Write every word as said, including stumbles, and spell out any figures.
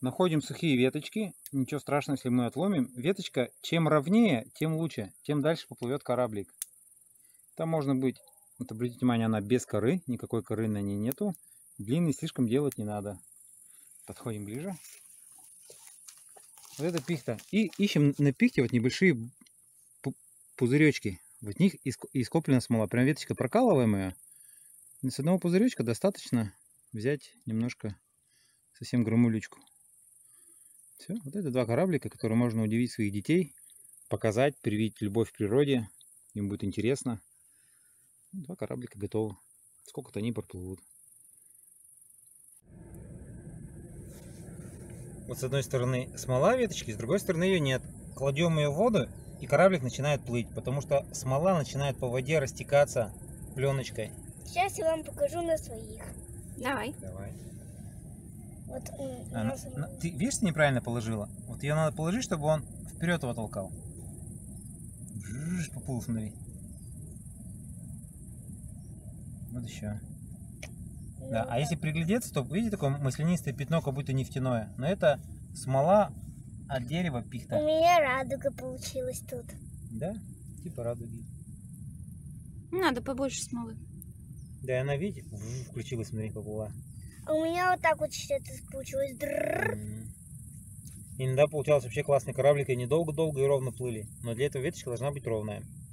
Находим сухие веточки. Ничего страшного, если мы отломим. Веточка, чем ровнее, тем лучше. Тем дальше поплывет кораблик. Там можно быть, вот обратите внимание, она без коры. Никакой коры на ней нету. Длинный слишком делать не надо. Подходим ближе. Вот это пихта. И ищем на пихте вот небольшие пузыречки. В них и скоплена смола. Прям веточка прокалываемая. И с одного пузыречка достаточно взять немножко, совсем громулечку. Все, вот это два кораблика, которые можно удивить своих детей, показать, привить любовь к природе. Им будет интересно. Два кораблика готовы. Сколько-то они проплывут. Вот с одной стороны смола веточки, с другой стороны ее нет. Кладем ее в воду, и кораблик начинает плыть, потому что смола начинает по воде растекаться пленочкой. Сейчас я вам покажу на своих. Давай. Давай. Вот, А, нас... на, ты видишь, ты неправильно положила? Вот ее надо положить, чтобы он вперед его толкал. Жжж, поплыл, смотри. Вот еще. ну, Да, а если приглядеться, то видите такое маслянистое пятно, как будто нефтяное. Но это смола от дерева пихта. У меня радуга получилась тут. Да? Типа радуги. Надо побольше смолы. Да, и она, видите, включилась, смотри, поплыла. А у меня вот так вот что-то получилось. Mm-hmm. Иногда получался вообще классный кораблик, и они долго-долго и ровно плыли. Но для этого веточка должна быть ровная.